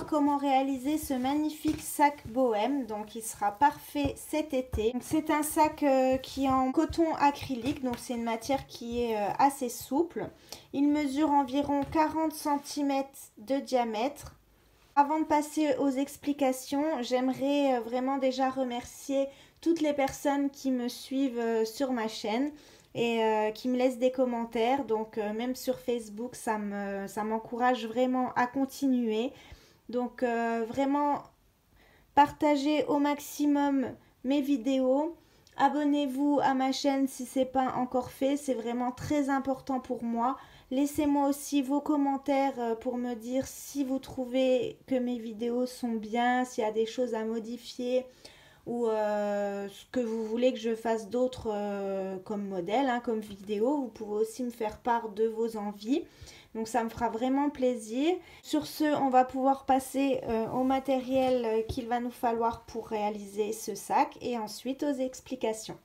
voir comment réaliser ce magnifique sac bohème. Donc il sera parfait cet été. C'est un sac qui est en coton acrylique, donc c'est une matière qui est assez souple. Il mesure environ 40 cm de diamètre. Avant de passer aux explications, j'aimerais vraiment déjà remercier toutes les personnes qui me suivent sur ma chaîne et qui me laissent des commentaires. Donc même sur Facebook, ça m'encourage vraiment à continuer. Donc vraiment, partagez au maximum mes vidéos. Abonnez-vous à ma chaîne si ce n'est pas encore fait, c'est vraiment très important pour moi. Laissez-moi aussi vos commentaires pour me dire si vous trouvez que mes vidéos sont bien, s'il y a des choses à modifier ou ce que vous voulez que je fasse d'autres comme modèle, hein, comme vidéo. Vous pouvez aussi me faire part de vos envies. Donc ça me fera vraiment plaisir. Sur ce, on va pouvoir passer au matériel qu'il va nous falloir pour réaliser ce sac et ensuite aux explications.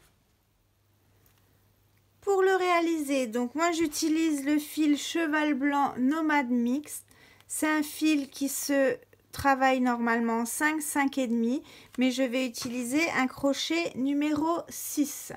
Pour le réaliser, donc moi j'utilise le fil cheval blanc Nomade Mix. C'est un fil qui se travaille normalement 5, 5,5, mais je vais utiliser un crochet numéro 6.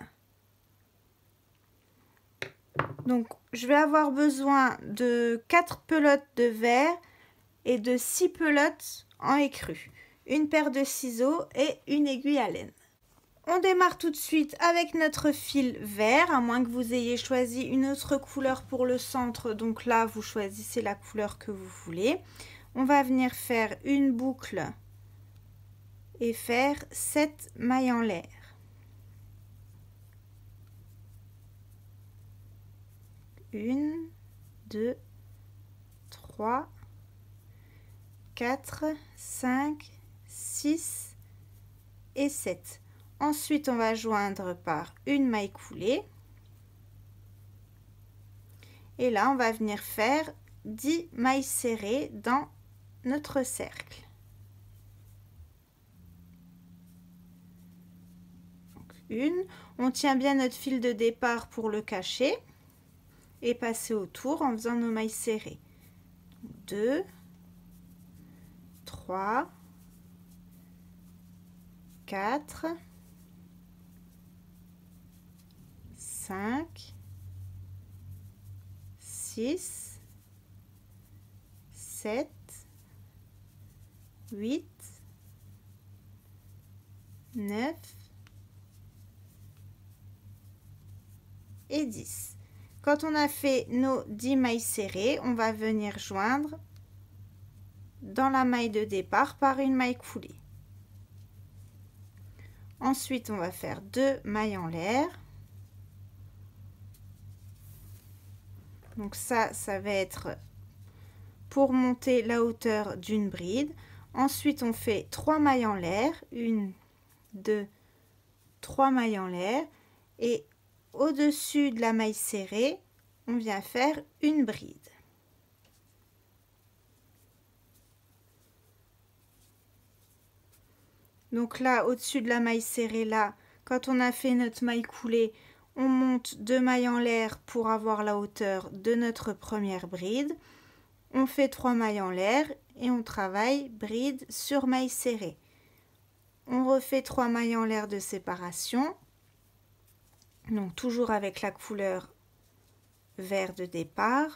Donc je vais avoir besoin de 4 pelotes de verre et de 6 pelotes en écru, une paire de ciseaux et une aiguille à laine. On démarre tout de suite avec notre fil vert, à moins que vous ayez choisi une autre couleur pour le centre. Donc là, vous choisissez la couleur que vous voulez. On va venir faire une boucle et faire 7 mailles en l'air. Une, 2, 3, 4, 5, 6 et 7. Ensuite, on va joindre par une maille coulée. Et là, on va venir faire 10 mailles serrées dans notre cercle. Donc, une. On tient bien notre fil de départ pour le cacher et passer autour en faisant nos mailles serrées. 2, 3, 4, 5, 6, 7, 8, 9 et 10. Quand on a fait nos 10 mailles serrées, on va venir joindre dans la maille de départ par une maille coulée. Ensuite, on va faire 2 mailles en l'air. Donc ça va être pour monter la hauteur d'une bride. Ensuite, on fait 3 mailles en l'air. 1, 2, 3 mailles en l'air. Et au-dessus de la maille serrée, on vient faire une bride. Donc là, au-dessus de la maille serrée, là, quand on a fait notre maille coulée, on monte 2 mailles en l'air pour avoir la hauteur de notre première bride. On fait 3 mailles en l'air et on travaille bride sur maille serrée. On refait 3 mailles en l'air de séparation. Donc toujours avec la couleur vert de départ.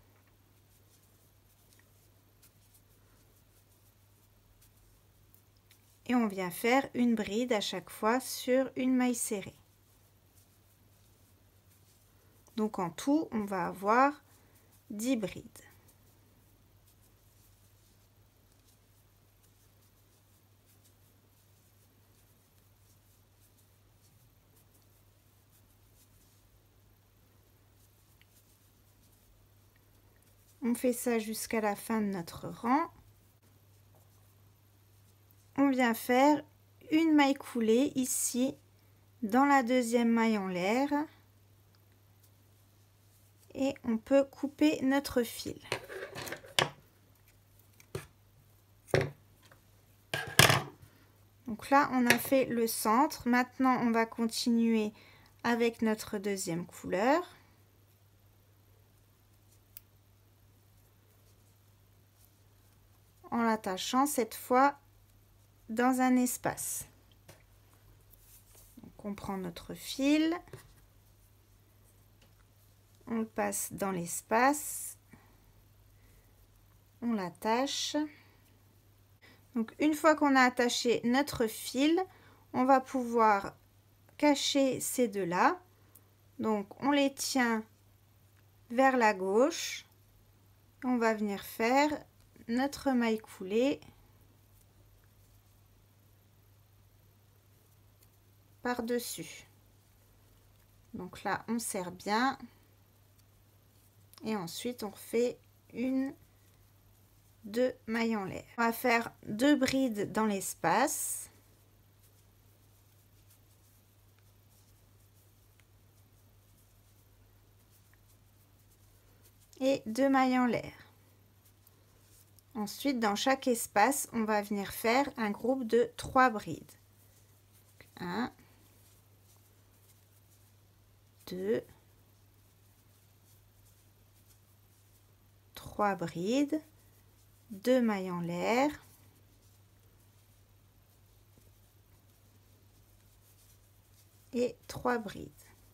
Et on vient faire une bride à chaque fois sur une maille serrée. Donc en tout, on va avoir 10 brides. On fait ça jusqu'à la fin de notre rang. On vient faire une maille coulée ici dans la deuxième maille en l'air. Et on peut couper notre fil. Donc là, on a fait le centre. Maintenant, on va continuer avec notre deuxième couleur. En l'attachant cette fois dans un espace. Donc on prend notre fil, on le passe dans l'espace, on l'attache. Donc une fois qu'on a attaché notre fil, on va pouvoir cacher ces deux-là. Donc on les tient vers la gauche. On va venir faire notre maille coulée par-dessus. Donc là, on serre bien. Et ensuite, on refait une, deux mailles en l'air. On va faire 2 brides dans l'espace. Et 2 mailles en l'air. Ensuite, dans chaque espace, on va venir faire un groupe de 3 brides. 1, 2, 3 brides, 2 mailles en l'air, et 3 brides.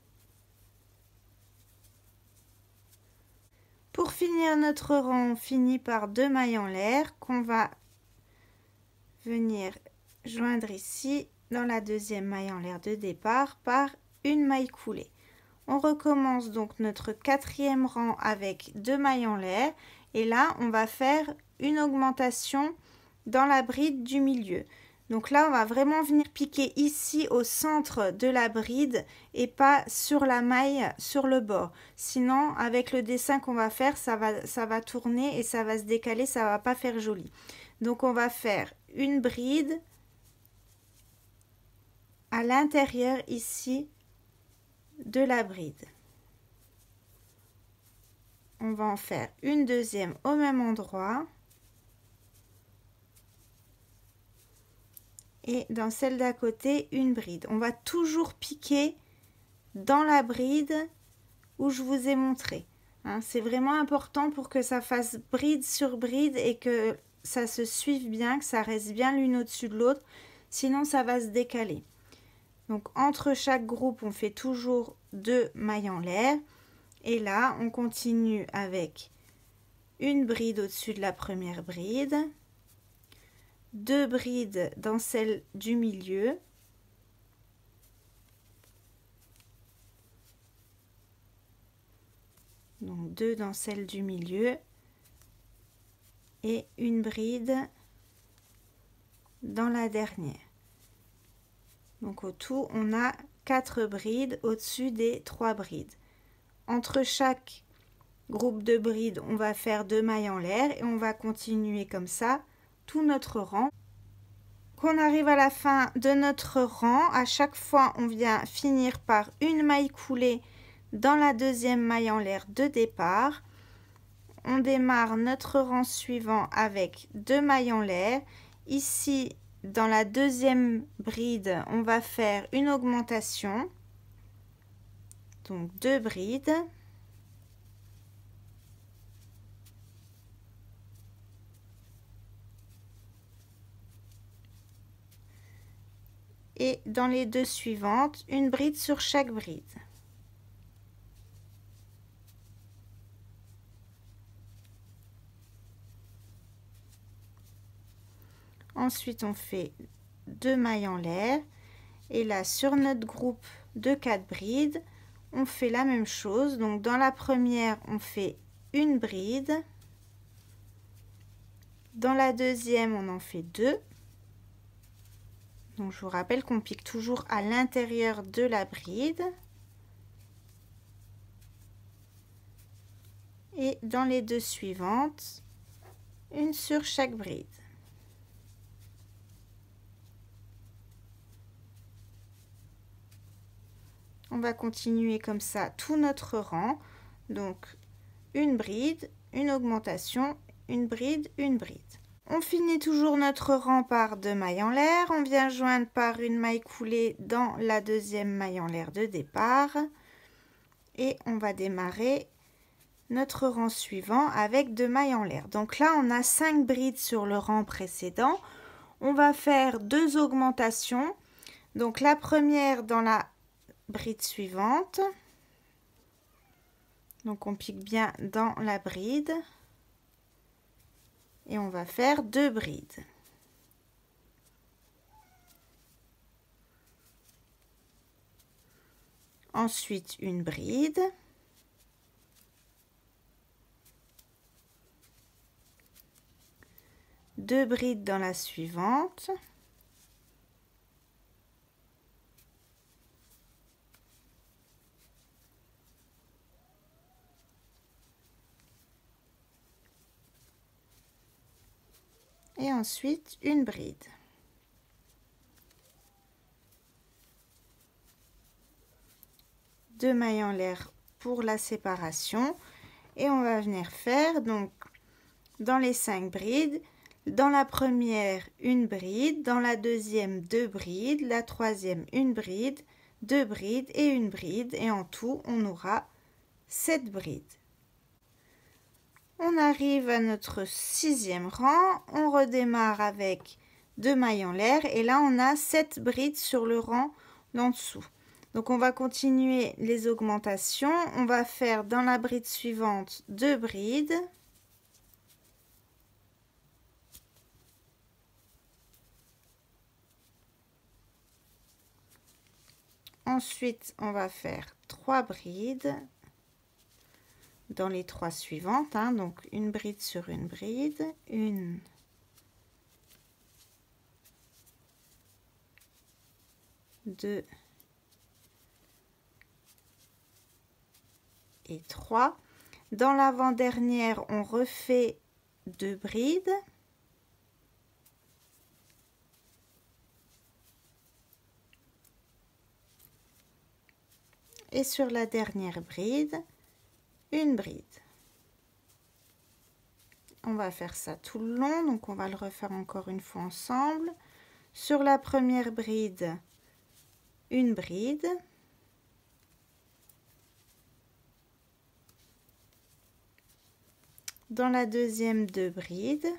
Pour finir notre rang, on finit par 2 mailles en l'air qu'on va venir joindre ici dans la deuxième maille en l'air de départ par une maille coulée. On recommence donc notre 4e rang avec 2 mailles en l'air et là on va faire une augmentation dans la bride du milieu. Donc là on va vraiment venir piquer ici au centre de la bride et pas sur la maille sur le bord. Sinon avec le dessin qu'on va faire ça va tourner et ça va se décaler, ça va pas faire joli. Donc on va faire une bride à l'intérieur ici de la bride. On va en faire une deuxième au même endroit. Et dans celle d'à côté, une bride. On va toujours piquer dans la bride où je vous ai montré. Hein, c'est vraiment important pour que ça fasse bride sur bride et que ça se suive bien, que ça reste bien l'une au-dessus de l'autre. Sinon, ça va se décaler. Donc entre chaque groupe, on fait toujours 2 mailles en l'air. Et là, on continue avec une bride au-dessus de la première bride, 2 brides dans celle du milieu, donc 2 dans celle du milieu et une bride dans la dernière. Donc au tout, on a 4 brides au-dessus des 3 brides. Entre chaque groupe de brides, on va faire 2 mailles en l'air et on va continuer comme ça tout notre rang. Qu'on arrive à la fin de notre rang, à chaque fois, on vient finir par une maille coulée dans la deuxième maille en l'air de départ. On démarre notre rang suivant avec 2 mailles en l'air. Ici, dans la deuxième bride, on va faire une augmentation. Donc 2 brides. Et dans les 2 suivantes, une bride sur chaque bride. Ensuite, on fait 2 mailles en l'air. Et là, sur notre groupe de 4 brides, on fait la même chose. Donc, dans la première, on fait une bride. Dans la deuxième, on en fait 2. Donc, je vous rappelle qu'on pique toujours à l'intérieur de la bride. Et dans les 2 suivantes, une sur chaque bride. On va continuer comme ça tout notre rang. Donc, une bride, une augmentation, une bride, une bride. On finit toujours notre rang par 2 mailles en l'air. On vient joindre par une maille coulée dans la deuxième maille en l'air de départ. Et on va démarrer notre rang suivant avec 2 mailles en l'air. Donc là, on a 5 brides sur le rang précédent. On va faire 2 augmentations. Donc la première dans la bride suivante. Donc on pique bien dans la bride. Et on va faire 2 brides. Ensuite, une bride. Deux brides dans la suivante. Et ensuite, une bride. Deux mailles en l'air pour la séparation. Et on va venir faire, donc, dans les 5 brides, dans la première, une bride, dans la deuxième, 2 brides, la troisième, une bride, 2 brides et une bride. Et en tout, on aura 7 brides. On arrive à notre 6e rang, on redémarre avec 2 mailles en l'air et là on a 7 brides sur le rang d'en dessous. Donc on va continuer les augmentations, on va faire dans la bride suivante 2 brides. Ensuite on va faire 3 brides. Dans les 3 suivantes, hein, donc une bride sur une bride, une, deux et 3. Dans l'avant-dernière, on refait 2 brides. Et sur la dernière bride, une bride. On va faire ça tout le long, donc on va le refaire encore une fois ensemble. Sur la première bride, une bride. Dans la deuxième, 2 brides.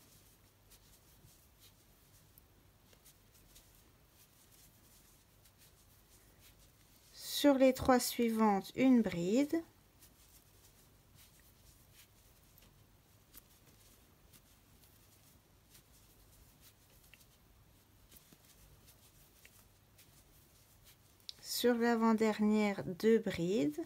Sur les 3 suivantes, une bride. Sur l'avant-dernière, 2 brides.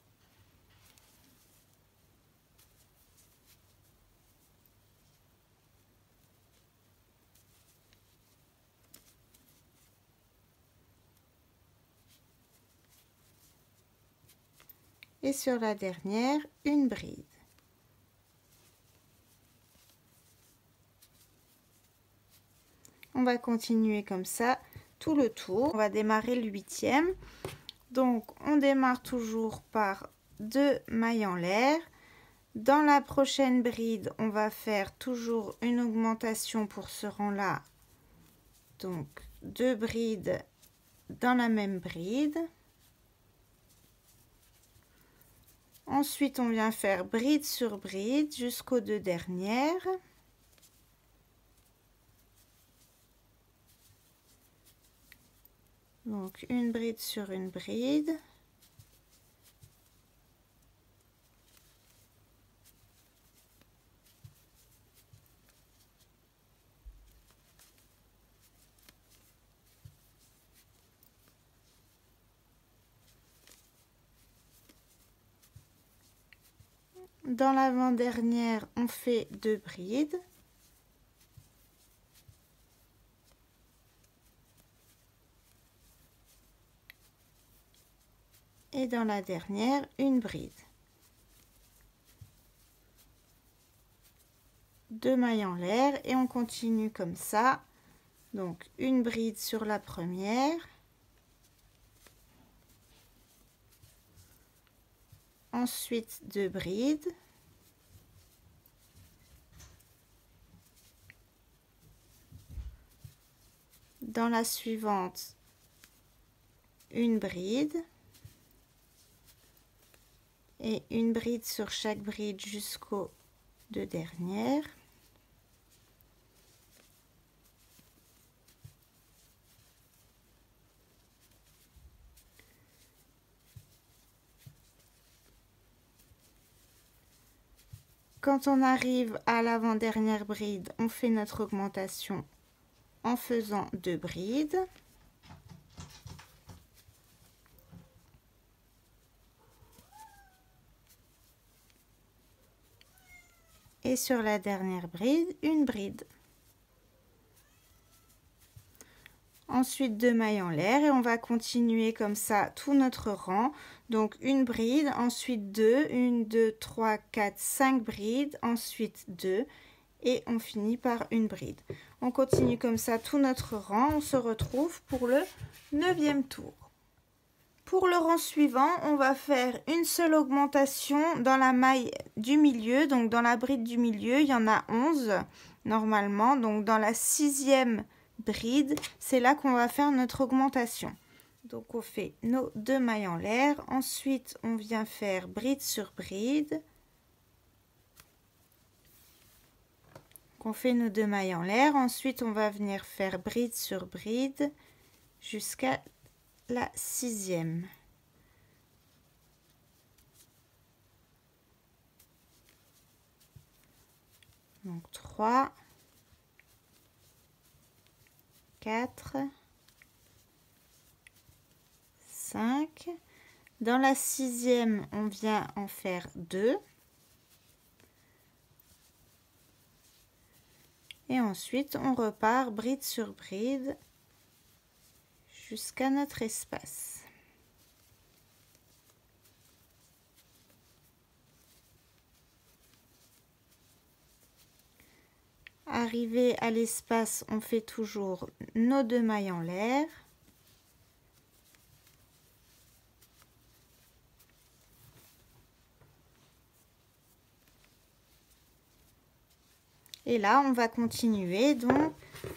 Et sur la dernière, une bride. On va continuer comme ça tout le tour. On va démarrer le 8e. Donc on démarre toujours par 2 mailles en l'air. Dans la prochaine bride, on va faire toujours une augmentation pour ce rang-là. Donc 2 brides dans la même bride. Ensuite, on vient faire bride sur bride jusqu'aux 2 dernières. Donc une bride sur une bride. Dans l'avant-dernière, on fait 2 brides. Et dans la dernière, une bride. 2 mailles en l'air et on continue comme ça. Donc une bride sur la première. Ensuite 2 brides. Dans la suivante, une bride. et une bride sur chaque bride jusqu'aux 2 dernières. Quand on arrive à l'avant-dernière bride, on fait notre augmentation en faisant 2 brides. Et sur la dernière bride, une bride. Ensuite 2 mailles en l'air et on va continuer comme ça tout notre rang. Donc une bride, ensuite 2, 1, 2, 3, 4, 5 brides, ensuite 2 et on finit par une bride. On continue comme ça tout notre rang, on se retrouve pour le 9e tour. Pour le rang suivant, on va faire une seule augmentation dans la maille du milieu, donc dans la bride du milieu, il y en a 11 normalement, donc dans la 6e bride, c'est là qu'on va faire notre augmentation. Donc on fait nos 2 mailles en l'air, ensuite on vient faire bride sur bride. On fait nos 2 mailles en l'air, ensuite on va venir faire bride sur bride jusqu'à la 6e. Donc 3, 4, 5. Dans la 6e, on vient en faire 2. Et ensuite, on repart bride sur bride jusqu'à notre espace. Arrivé à l'espace, on fait toujours nos 2 mailles en l'air. Et là, on va continuer, donc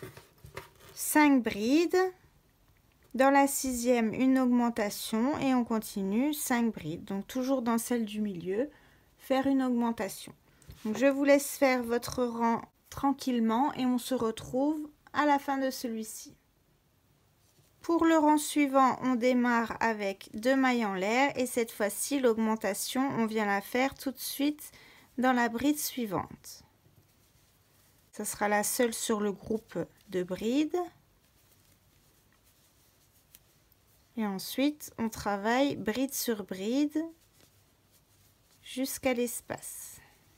5 brides. Dans la 6e, une augmentation et on continue 5 brides. Donc toujours dans celle du milieu, faire une augmentation. Donc je vous laisse faire votre rang tranquillement et on se retrouve à la fin de celui-ci. Pour le rang suivant, on démarre avec 2 mailles en l'air et cette fois-ci, l'augmentation, on vient la faire tout de suite dans la bride suivante. Ça sera la seule sur le groupe de brides. Et ensuite, on travaille bride sur bride jusqu'à l'espace.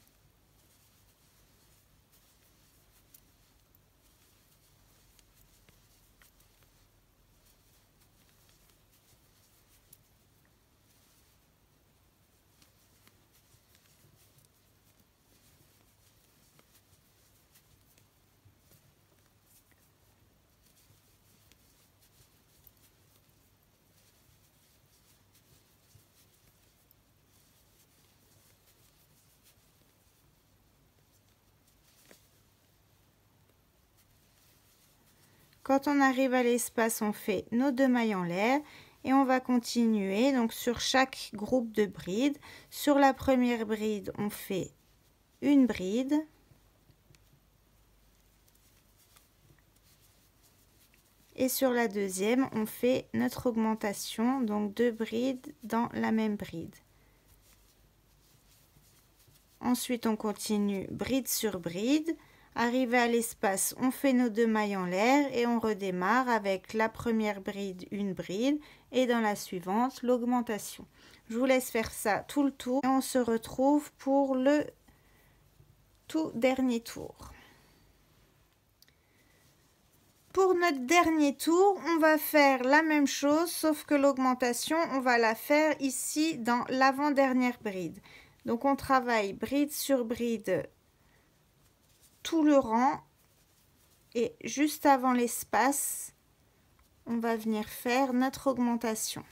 Quand on arrive à l'espace, on fait nos 2 mailles en l'air et on va continuer donc sur chaque groupe de brides. Sur la première bride, on fait une bride. Et sur la deuxième, on fait notre augmentation, donc 2 brides dans la même bride. Ensuite, on continue bride sur bride. Arrivé à l'espace, on fait nos 2 mailles en l'air et on redémarre avec la première bride, une bride et dans la suivante, l'augmentation. Je vous laisse faire ça tout le tour et on se retrouve pour le tout dernier tour. Pour notre dernier tour, on va faire la même chose, sauf que l'augmentation, on va la faire ici dans l'avant-dernière bride. Donc on travaille bride sur bride tout le rang et juste avant l'espace, on va venir faire notre augmentation.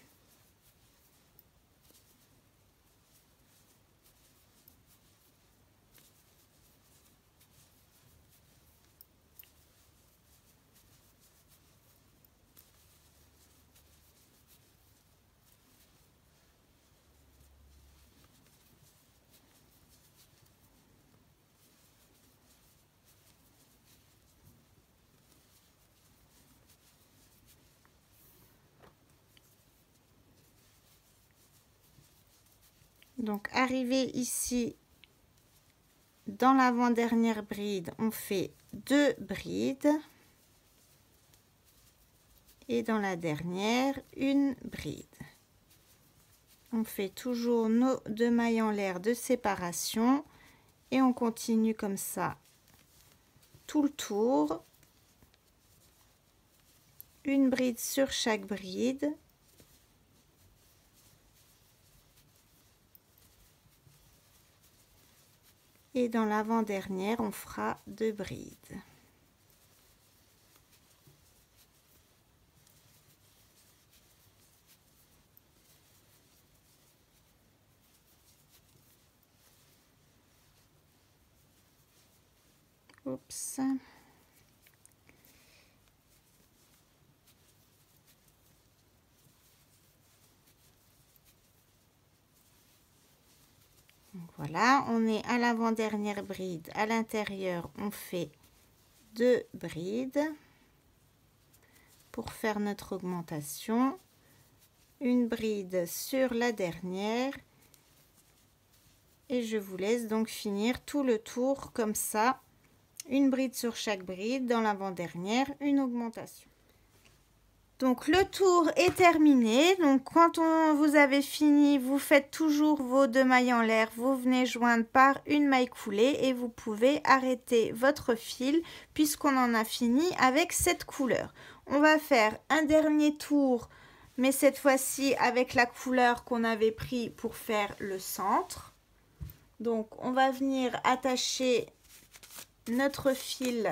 Donc arrivé ici dans l'avant-dernière bride, on fait 2 brides et dans la dernière une bride. On fait toujours nos 2 mailles en l'air de séparation et on continue comme ça tout le tour. Une bride sur chaque bride. Et dans l'avant-dernière, on fera 2 brides. Oups. Voilà, on est à l'avant-dernière bride. À l'intérieur, on fait 2 brides pour faire notre augmentation. Une bride sur la dernière. Et je vous laisse donc finir tout le tour comme ça. Une bride sur chaque bride. Dans l'avant-dernière, une augmentation. Donc le tour est terminé. Donc quand vous avez fini, vous faites toujours vos 2 mailles en l'air. Vous venez joindre par une maille coulée et vous pouvez arrêter votre fil puisqu'on en a fini avec cette couleur. On va faire un dernier tour, mais cette fois-ci avec la couleur qu'on avait pris pour faire le centre. Donc on va venir attacher notre fil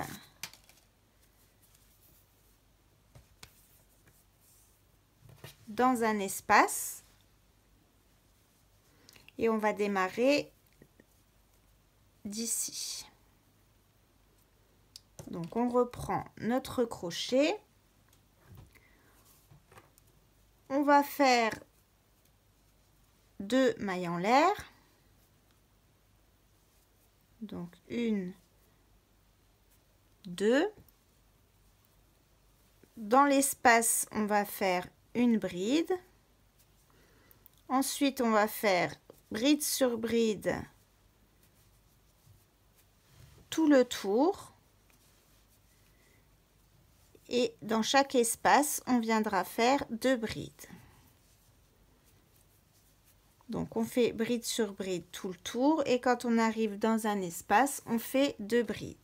dans un espace et on va démarrer d'ici. Donc on reprend notre crochet, on va faire 2 mailles en l'air, donc 1, 2, dans l'espace on va faire une bride, ensuite on va faire bride sur bride tout le tour et dans chaque espace on viendra faire 2 brides. Donc on fait bride sur bride tout le tour et quand on arrive dans un espace on fait 2 brides.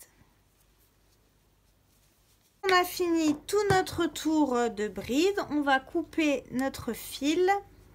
On a fini tout notre tour de bride, on va couper notre fil.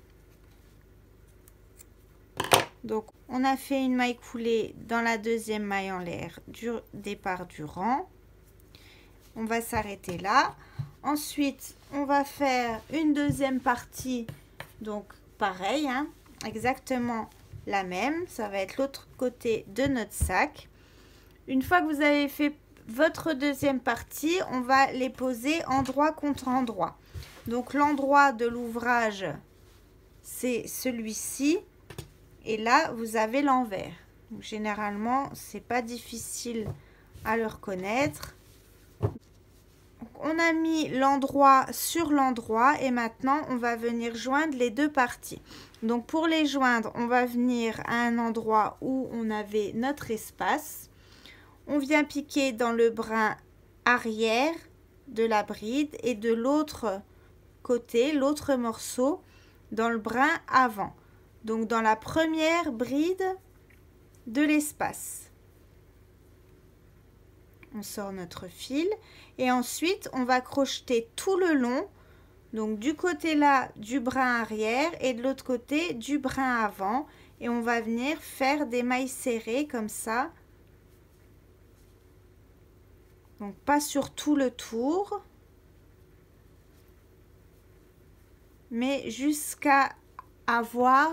Donc on a fait une maille coulée dans la deuxième maille en l'air du départ du rang. On va s'arrêter là. Ensuite on va faire une deuxième partie, donc pareil, hein, exactement la même. Ça va être l'autre côté de notre sac. Une fois que vous avez fait votre deuxième partie, on va les poser endroit contre endroit. Donc l'endroit de l'ouvrage, c'est celui-ci. Et là, vous avez l'envers. Généralement, c'est pas difficile à le reconnaître. Donc, on a mis l'endroit sur l'endroit et maintenant, on va venir joindre les 2 parties. Donc, pour les joindre, on va venir à un endroit où on avait notre espace. On vient piquer dans le brin arrière de la bride et de l'autre côté, l'autre morceau, dans le brin avant. Donc dans la première bride de l'espace. On sort notre fil et ensuite on va crocheter tout le long. Donc du côté là du brin arrière et de l'autre côté du brin avant. Et on va venir faire des mailles serrées comme ça. Donc pas sur tout le tour, mais jusqu'à avoir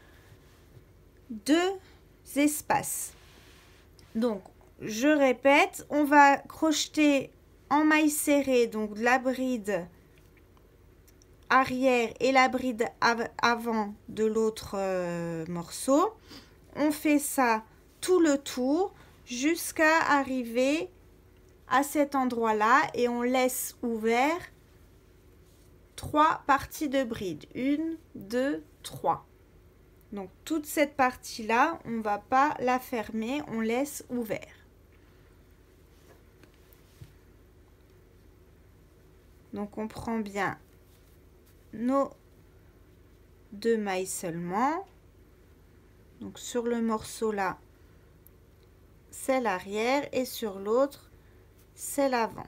2 espaces. Donc je répète, on va crocheter en maille serrée, donc la bride arrière et la bride avant de l'autre morceau. On fait ça tout le tour jusqu'à arriver à cet endroit là et on laisse ouvert 3 parties de bride, 1, 2, 3. Donc toute cette partie-là, on ne va pas la fermer, on laisse ouvert. Donc on prend bien nos 2 mailles seulement. Donc sur le morceau là, c'est l'arrière et sur l'autre, c'est l'avant.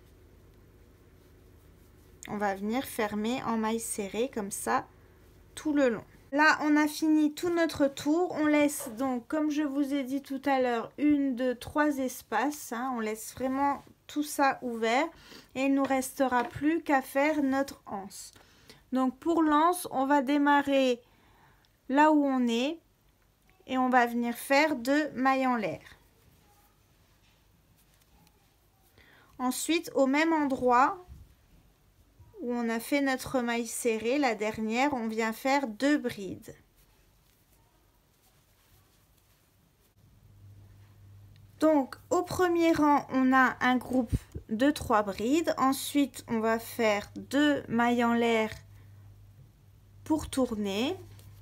On va venir fermer en maille serrée comme ça tout le long. Là, on a fini tout notre tour. On laisse donc, comme je vous ai dit tout à l'heure, 1, 2, 3 espaces. Hein. On laisse vraiment tout ça ouvert. Et il ne nous restera plus qu'à faire notre anse. Donc pour l'anse, on va démarrer là où on est. Et on va venir faire 2 mailles en l'air. Ensuite, au même endroit où on a fait notre maille serrée, la dernière, on vient faire 2 brides. Donc au premier rang, on a un groupe de 3 brides. Ensuite, on va faire 2 mailles en l'air pour tourner.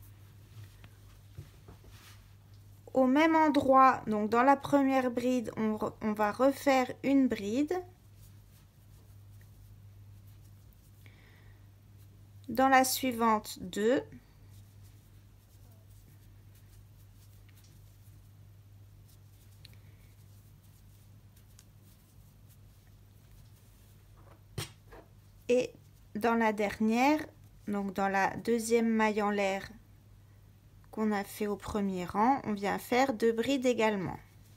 Au même endroit, donc dans la première bride, on va refaire une bride. Dans la suivante, 2. Et dans la dernière, donc dans la deuxième maille en l'air qu'on a fait au premier rang, on vient faire 2 brides également.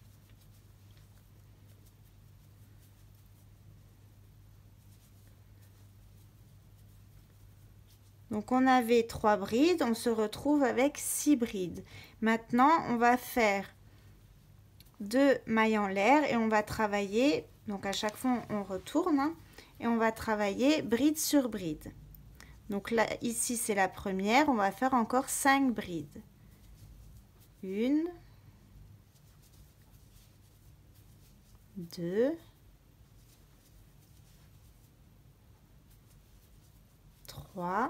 Donc on avait 3 brides, on se retrouve avec 6 brides. Maintenant, on va faire 2 mailles en l'air et on va travailler, donc à chaque fois on retourne, hein, et on va travailler bride sur bride. Donc là, ici c'est la première, on va faire encore 5 brides. 1, 2, 3,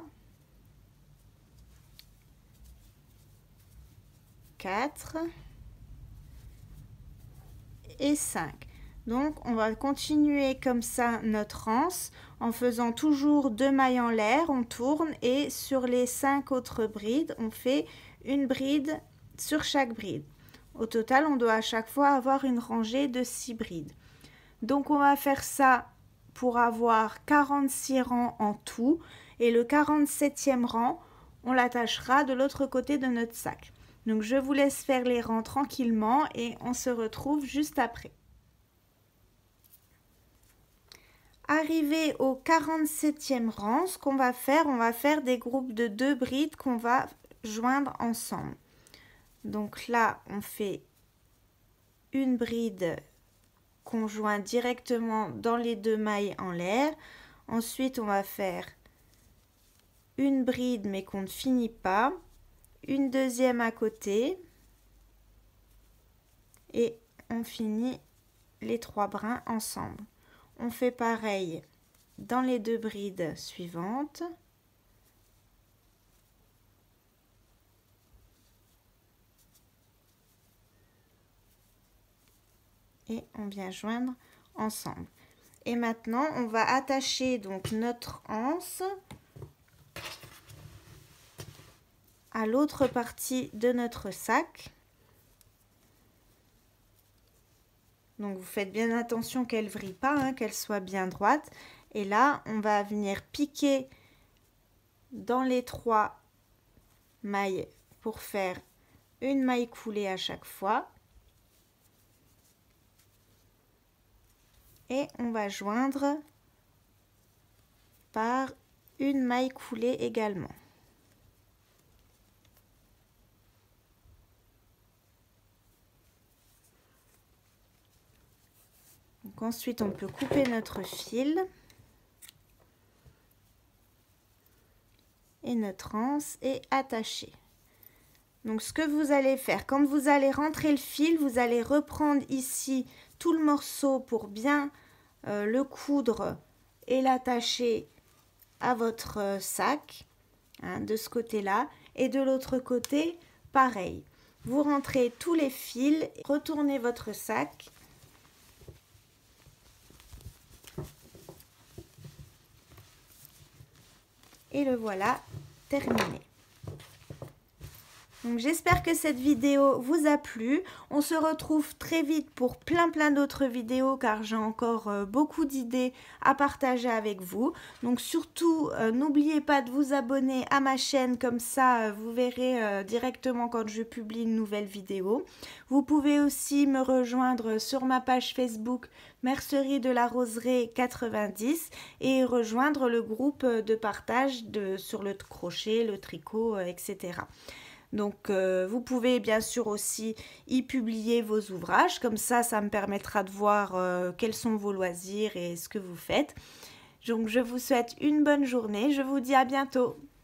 4 et 5. Donc on va continuer comme ça notre anse en faisant toujours 2 mailles en l'air, on tourne et sur les 5 autres brides, on fait une bride sur chaque bride. Au total, on doit à chaque fois avoir une rangée de 6 brides. Donc on va faire ça pour avoir 46 rangs en tout et le 47e rang, on l'attachera de l'autre côté de notre sac. Donc je vous laisse faire les rangs tranquillement et on se retrouve juste après. Arrivé au 47e rang, ce qu'on va faire, on va faire des groupes de 2 brides qu'on va joindre ensemble. Donc là, on fait une bride qu'on joint directement dans les 2 mailles en l'air. Ensuite, on va faire une bride mais qu'on ne finit pas, une deuxième à côté et on finit les 3 brins ensemble. On fait pareil dans les 2 brides suivantes. Et on vient joindre ensemble. Et maintenant, on va attacher donc notre anse à l'autre partie de notre sac. Donc vous faites bien attention qu'elle ne vrille pas, hein, qu'elle soit bien droite. Et là, on va venir piquer dans les 3 mailles pour faire une maille coulée à chaque fois. Et on va joindre par une maille coulée également. Donc ensuite, on peut couper notre fil. Et notre anse est attachée. Donc ce que vous allez faire, quand vous allez rentrer le fil, vous allez reprendre ici tout le morceau pour bien le coudre et l'attacher à votre sac, hein, de ce côté-là. Et de l'autre côté, pareil. Vous rentrez tous les fils, retournez votre sac. Et le voilà terminé. Donc j'espère que cette vidéo vous a plu. On se retrouve très vite pour plein d'autres vidéos car j'ai encore beaucoup d'idées à partager avec vous. Donc surtout n'oubliez pas de vous abonner à ma chaîne, comme ça vous verrez directement quand je publie une nouvelle vidéo. Vous pouvez aussi me rejoindre sur ma page Facebook Mercerie de la Roseraie 90 et rejoindre le groupe de partage sur le crochet, le tricot, etc. Donc vous pouvez bien sûr aussi y publier vos ouvrages, comme ça me permettra de voir quels sont vos loisirs et ce que vous faites. Donc je vous souhaite une bonne journée, je vous dis à bientôt.